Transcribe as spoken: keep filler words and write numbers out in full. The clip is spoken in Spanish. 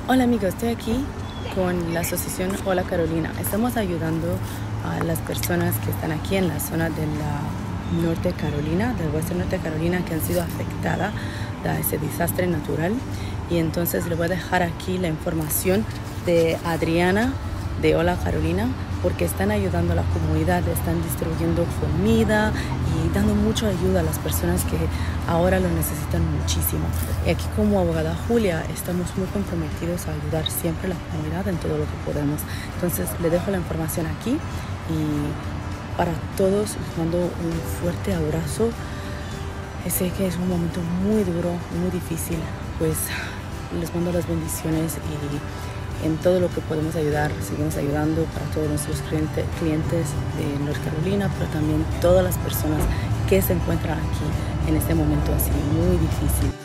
Hola amigos, estoy aquí con la asociación Hola Carolina. Estamos ayudando a las personas que están aquí en la zona de la Norte Carolina, del Western Norte Carolina, que han sido afectadas de ese desastre natural. Y entonces le voy a dejar aquí la información de Adriana de Hola Carolina, porque están ayudando a la comunidad, están distribuyendo comida y dando mucha ayuda a las personas que ahora lo necesitan muchísimo. Y aquí como abogada Julia estamos muy comprometidos a ayudar siempre a la comunidad en todo lo que podemos. Entonces le dejo la información aquí y para todos les mando un fuerte abrazo. Sé que es un momento muy duro, muy difícil, pues les mando las bendiciones y en todo lo que podemos ayudar, seguimos ayudando para todos nuestros clientes, clientes de North Carolina, pero también todas las personas que se encuentran aquí en este momento así muy difícil.